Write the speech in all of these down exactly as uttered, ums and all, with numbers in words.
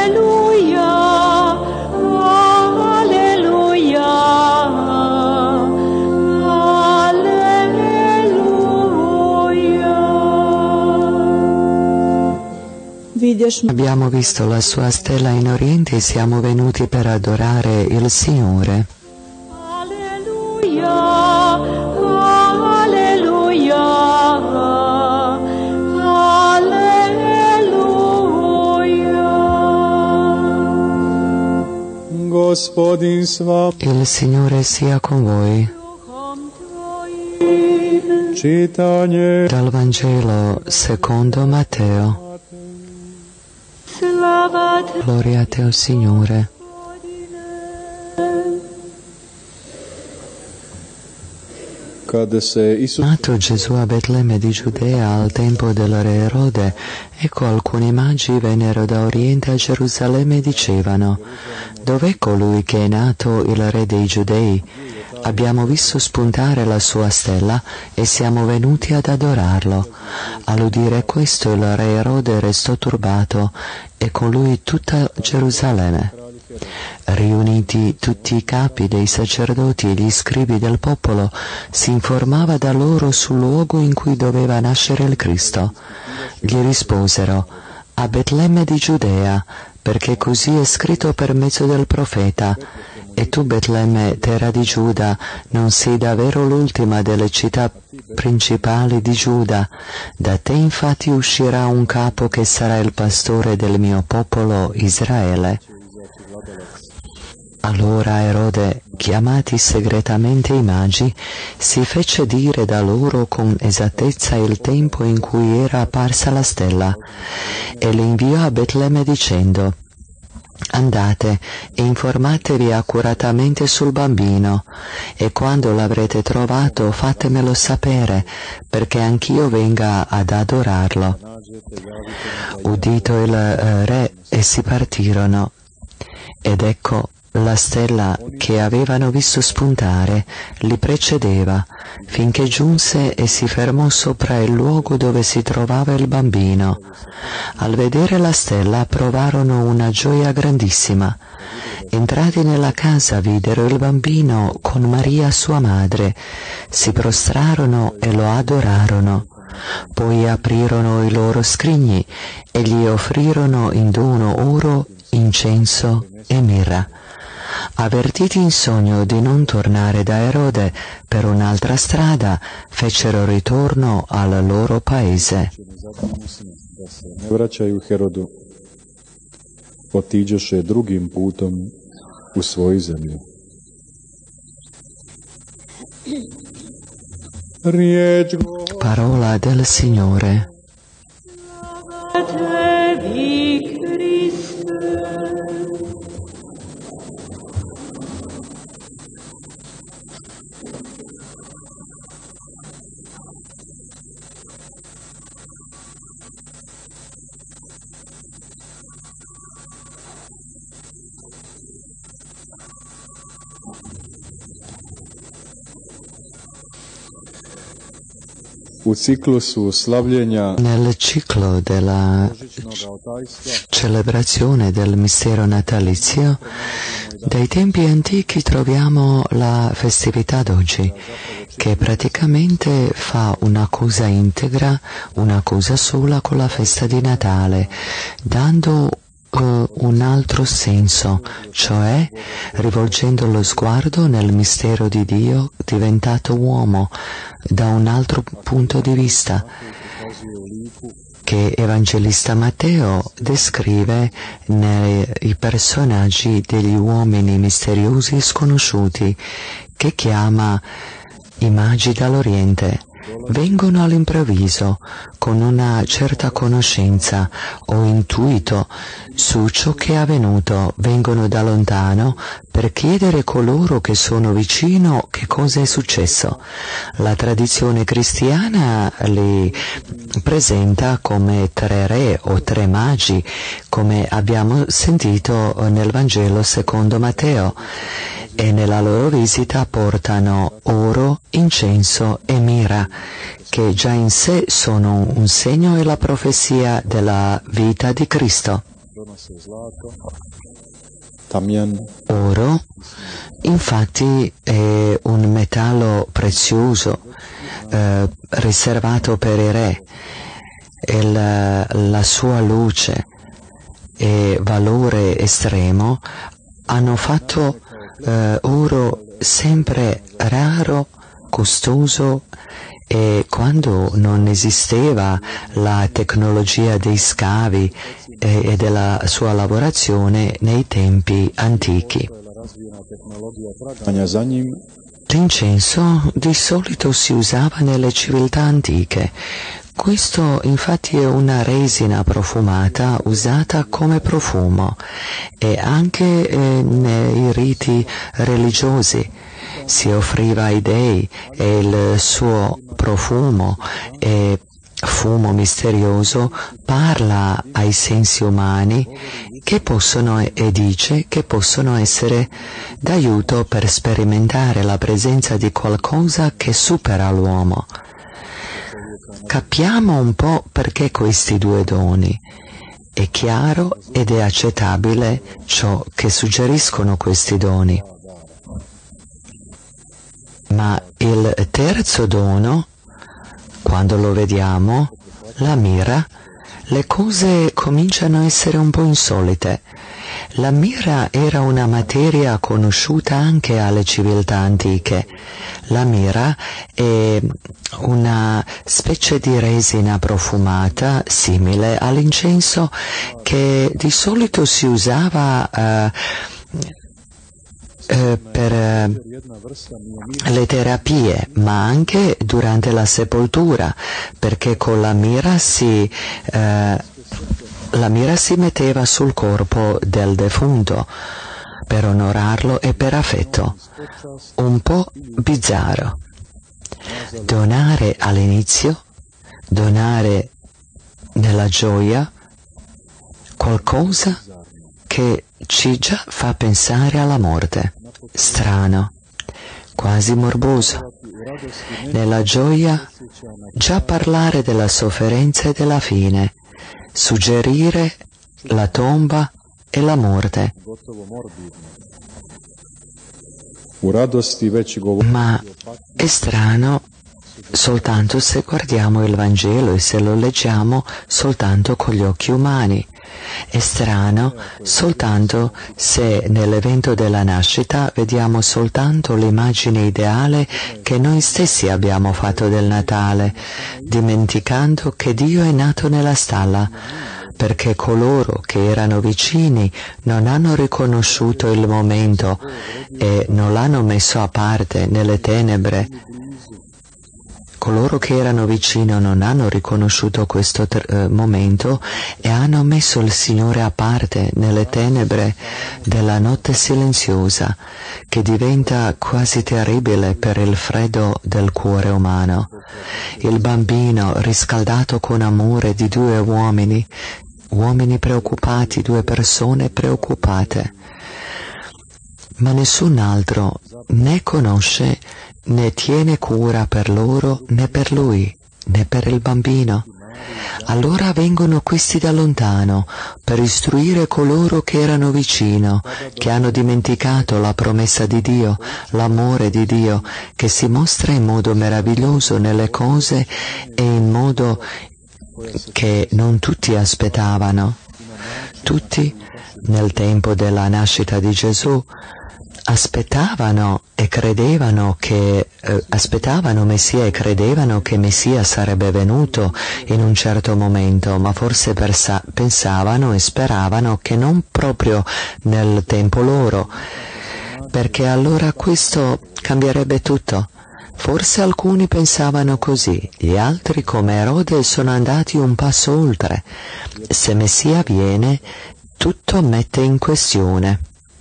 Abbiamo visto la sua stella in Oriente e siamo venuti per adorare il Signore. Alleluia, alleluia, alleluia. Gospodin s vama. Il Signore sia con voi. Čitanje Dal Vangelo secondo Matteo. Gloria a te, o Signore. Kada se Isus Nato Gesù a Betlemme di Giudea al tempo del re Erode, ecco alcuni magi vennero da Oriente a Gerusalemme e dicevano: dov'è colui che è nato il re dei Giudei? Abbiamo visto spuntare la sua stella e siamo venuti ad adorarlo. All'udire questo il re Erode restò turbato e con lui tutta Gerusalemme. Riuniti tutti i capi dei sacerdoti e gli scribi del popolo, si informava da loro sul luogo in cui doveva nascere il Cristo. Gli risposero: a Betlemme di Giudea, perché così è scritto per mezzo del profeta: e tu, Betlemme, terra di Giuda, non sei davvero l'ultima delle città principali di Giuda. Da te infatti uscirà un capo che sarà il pastore del mio popolo Israele. Allora Erode, chiamati segretamente i magi, si fece dire da loro con esattezza il tempo in cui era apparsa la stella, e li inviò a Betlemme dicendo: andate e informatevi accuratamente sul bambino, e quando l'avrete trovato fatemelo sapere, perché anch'io venga ad adorarlo. Udito il eh, re, essi partirono, ed ecco la stella che avevano visto spuntare li precedeva, finché giunse e si fermò sopra il luogo dove si trovava il bambino. Al vedere la stella provarono una gioia grandissima. Entrati nella casa videro il bambino con Maria sua madre, si prostrarono e lo adorarono. Poi aprirono i loro scrigni e gli offrirono in dono oro, incenso e mirra. Avvertiti in sogno di non tornare da Erode per un'altra strada, fecero ritorno al loro paese. ne vraćaju Herodu, otiđoše drugim putom u svoju zemlju. Riječ Parola del Signore. Tevi, Christe. U ciklusu slavljenja Nel ciclo della celebrazione del mistero natalizio, dai tempi antichi troviamo la festività d'oggi, che praticamente fa una cosa integra, una cosa sola con la festa di Natale, dando uh, un altro senso, cioè rivolgendo lo sguardo nel mistero di Dio diventato uomo, da un altro punto di vista, che Evangelista Matteo descrive nei personaggi degli uomini misteriosi e sconosciuti, che chiama i magi dall'Oriente. Vengono all'improvviso, con una certa conoscenza o intuito su ciò che è avvenuto, vengono da lontano per chiedere coloro che sono vicino che cosa è successo. La tradizione cristiana li presenta come tre re o tre magi, come abbiamo sentito nel Vangelo secondo Matteo, e nella loro visita portano oro, incenso e mirra, che già in sé sono un segno e la profezia della vita di Cristo. Oro, infatti, è un metallo prezioso, eh, riservato per i re, e la, la sua luce e valore estremo hanno fatto eh, oro sempre raro, costoso, e quando non esisteva la tecnologia dei scavi e, e della sua lavorazione nei tempi antichi. L'incenso di solito si usava nelle civiltà antiche. Questo infatti è una resina profumata usata come profumo e anche eh, nei riti religiosi si offriva ai dei e il suo profumo e fumo misterioso parla ai sensi umani che possono e dice che possono essere d'aiuto per sperimentare la presenza di qualcosa che supera l'uomo. Capiamo un po' perché questi due doni. È chiaro ed è accettabile ciò che suggeriscono questi doni. Ma il terzo dono, quando lo vediamo, la mira, le cose cominciano a essere un po' insolite. La mira era una materia conosciuta anche alle civiltà antiche. La mira è una specie di resina profumata simile all'incenso che di solito si usava eh, eh, per eh, le terapie, ma anche durante la sepoltura, perché con la mira si eh, la mira si metteva sul corpo del defunto per onorarlo e per affetto. Un po' bizzarro. Donare all'inizio, donare nella gioia, qualcosa che ci già fa pensare alla morte. Strano, quasi morboso. Nella gioia già parlare della sofferenza e della fine, suggerire la tomba e la morte. Ma è strano soltanto se guardiamo il Vangelo e se lo leggiamo soltanto con gli occhi umani. È strano soltanto se nell'evento della nascita vediamo soltanto l'immagine ideale che noi stessi abbiamo fatto del Natale, dimenticando che Dio è nato nella stalla, perché coloro che erano vicini non hanno riconosciuto il momento e non l'hanno messo a parte nelle tenebre. Coloro che erano vicino non hanno riconosciuto questo eh, momento e hanno messo il Signore a parte nelle tenebre della notte silenziosa, che diventa quasi terribile per il freddo del cuore umano. Il bambino riscaldato con amore di due uomini, uomini preoccupati, due persone preoccupate, ma nessun altro né conosce né tiene cura per loro né per lui né per il bambino. Allora vengono questi da lontano per istruire coloro che erano vicino, che hanno dimenticato la promessa di Dio, l'amore di Dio, che si mostra in modo meraviglioso nelle cose e in modo che non tutti aspettavano. Tutti, nel tempo della nascita di Gesù, aspettavano e credevano che eh, aspettavano Messia e credevano che Messia sarebbe venuto in un certo momento, ma forse persa- pensavano e speravano che non proprio nel tempo loro, perché allora questo cambierebbe tutto. Forse alcuni pensavano così, gli altri come Erode sono andati un passo oltre. Se Messia viene, tutto mette in questione.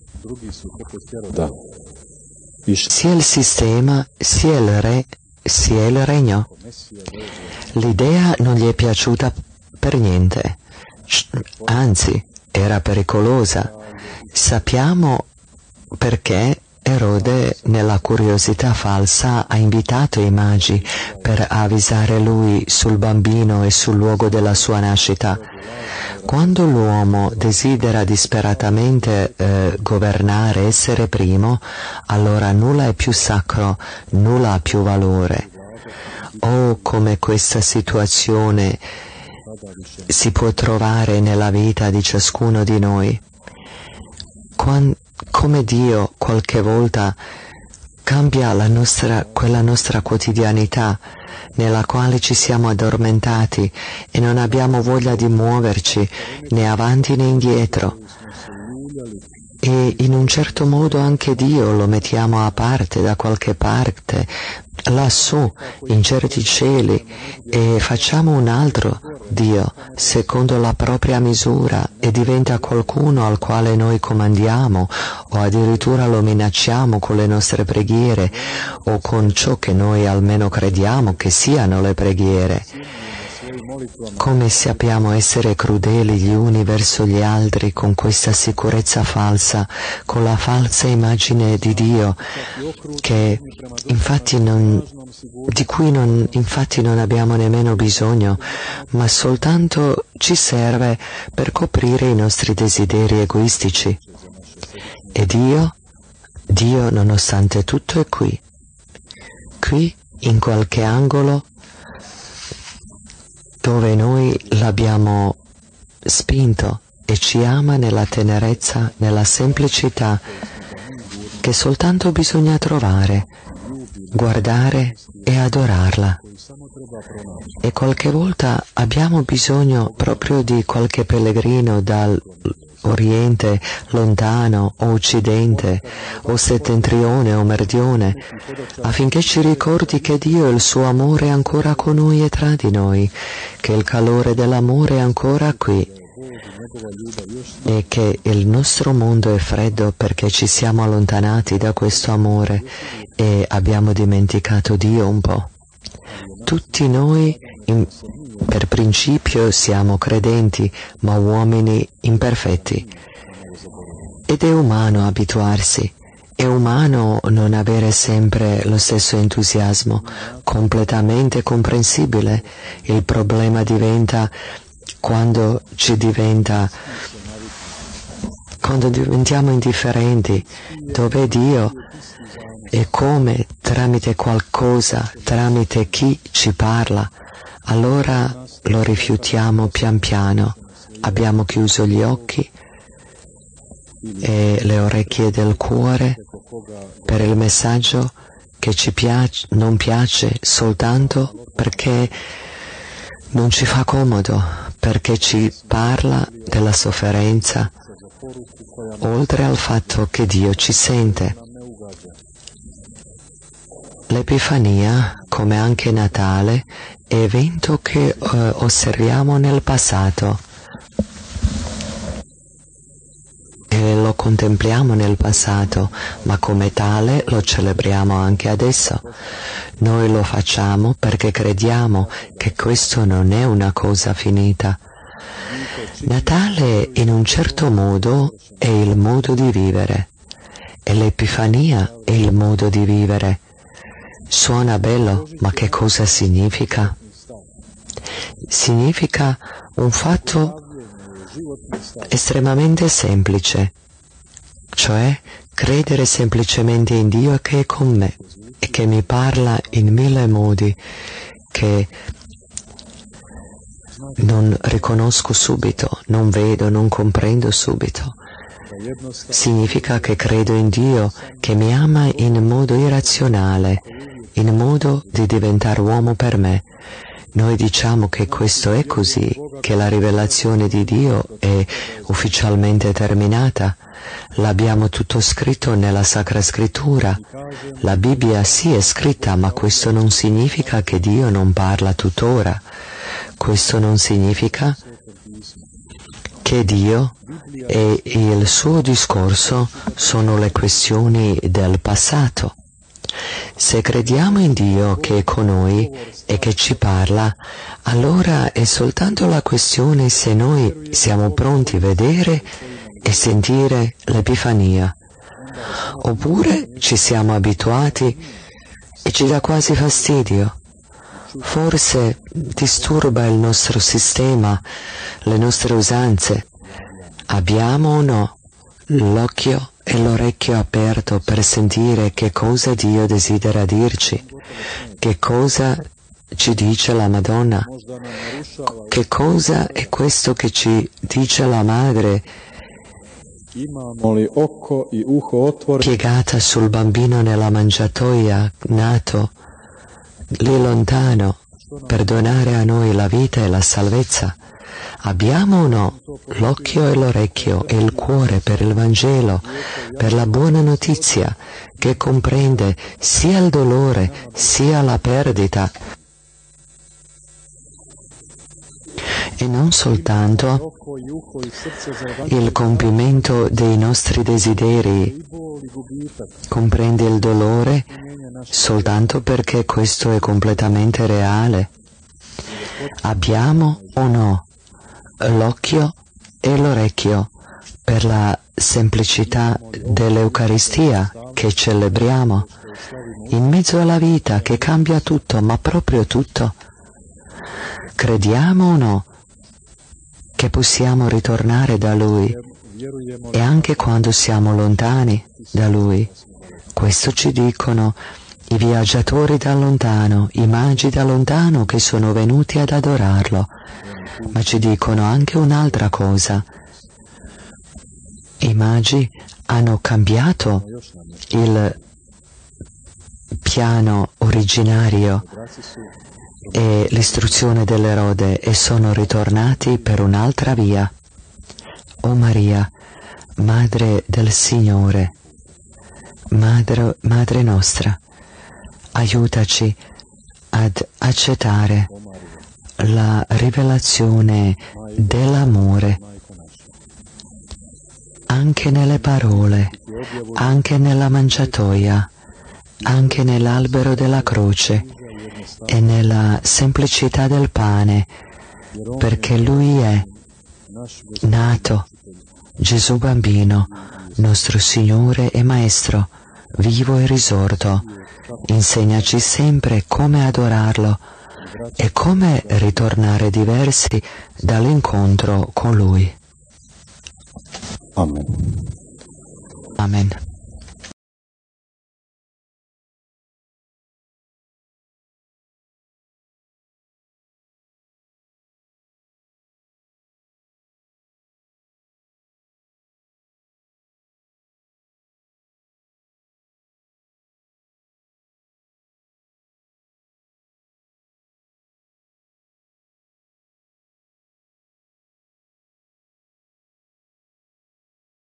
Sia il sistema, sia il re, sia il regno. L'idea non gli è piaciuta per niente, anzi era pericolosa. Sappiamo perché Erode, nella curiosità falsa, ha invitato i magi per avvisare lui sul bambino e sul luogo della sua nascita. Quando l'uomo desidera disperatamente eh, governare, essere primo, allora nulla è più sacro, nulla ha più valore. Oh, come questa situazione si può trovare nella vita di ciascuno di noi. Quando, come Dio qualche volta cambia la nostra, quella nostra quotidianità nella quale ci siamo addormentati e non abbiamo voglia di muoverci né avanti né indietro. E in un certo modo anche Dio lo mettiamo a parte da qualche parte, lassù, in certi cieli, e facciamo un altro Dio, secondo la propria misura, e diventa qualcuno al quale noi comandiamo, o addirittura lo minacciamo con le nostre preghiere, o con ciò che noi almeno crediamo che siano le preghiere. Come sappiamo essere crudeli gli uni verso gli altri con questa sicurezza falsa, con la falsa immagine di Dio, che infatti non, di cui non, infatti non abbiamo nemmeno bisogno, ma soltanto ci serve per coprire i nostri desideri egoistici. E Dio, Dio nonostante tutto è qui, qui in qualche angolo dove noi l'abbiamo spinto e ci ama nella tenerezza, nella semplicità che soltanto bisogna trovare, guardare e adorarla. E qualche volta abbiamo bisogno proprio di qualche pellegrino dall'Oriente, lontano, o Occidente, o Settentrione o Meridione, affinché ci ricordi che Dio e il suo amore è ancora con noi e tra di noi, che il calore dell'amore è ancora qui, e che il nostro mondo è freddo perché ci siamo allontanati da questo amore e abbiamo dimenticato Dio un po'. Tutti noi in, per principio siamo credenti, ma uomini imperfetti. Ed è umano abituarsi, è umano non avere sempre lo stesso entusiasmo, completamente comprensibile. Il problema diventa quando ci diventa, quando diventiamo indifferenti, dove Dio e come, tramite qualcosa, tramite chi ci parla, allora lo rifiutiamo pian piano, abbiamo chiuso gli occhi e le orecchie del cuore per il messaggio che ci piace, non piace soltanto perché non ci fa comodo, perché ci parla della sofferenza, oltre al fatto che Dio ci sente. L'Epifania, come anche Natale, è evento che eh, osserviamo nel passato e lo contempliamo nel passato, ma come tale lo celebriamo anche adesso. Noi lo facciamo perché crediamo che questo non è una cosa finita. Natale in un certo modo è il modo di vivere e l'Epifania è il modo di vivere. Suona bello, ma che cosa significa? Significa un fatto estremamente semplice, cioè credere semplicemente in Dio che è con me e che mi parla in mille modi che non riconosco subito, non vedo, non comprendo subito. Significa che credo in Dio che mi ama in modo irrazionale, in modo di diventare uomo per me. Noi diciamo che questo è così, che la rivelazione di Dio è ufficialmente terminata. L'abbiamo tutto scritto nella Sacra Scrittura. La Bibbia sì è scritta, ma questo non significa che Dio non parla tuttora. Questo non significa che Dio e il suo discorso sono le questioni del passato. Se crediamo in Dio che è con noi e che ci parla, allora è soltanto la questione se noi siamo pronti a vedere e sentire l'Epifania. oppure ci siamo abituati e ci dà quasi fastidio. Forse disturba il nostro sistema, le nostre usanze. Abbiamo o no l'occhio e l'orecchio aperto per sentire che cosa Dio desidera dirci, che cosa ci dice la Madonna, che cosa è questo che ci dice la Madre, piegata sul bambino nella mangiatoia, nato lì lontano, per donare a noi la vita e la salvezza. Abbiamo o no l'occhio e l'orecchio e il cuore per il Vangelo, per la buona notizia che comprende sia il dolore sia la perdita, e non soltanto il compimento dei nostri desideri. Comprende il dolore soltanto perché questo è completamente reale. Abbiamo o no l'occhio e l'orecchio per la semplicità dell'Eucaristia che celebriamo, in mezzo alla vita che cambia tutto, ma proprio tutto. Crediamo o no che possiamo ritornare da Lui, e anche quando siamo lontani da Lui? Questo ci dicono i viaggiatori da lontano, i magi da lontano che sono venuti ad adorarlo, ma ci dicono anche un'altra cosa. I magi hanno cambiato il piano originario e l'istruzione dell'Erode e sono ritornati per un'altra via. O Maria, Madre del Signore, Madre, Madre nostra, aiutaci ad accettare la rivelazione dell'amore anche nelle parole, anche nella mangiatoia, anche nell'albero della croce e nella semplicità del pane, perché Lui è nato, Gesù bambino, nostro Signore e Maestro, vivo e risorto. Insegnaci sempre come adorarlo e come ritornare diversi dall'incontro con Lui. Amen. Amen.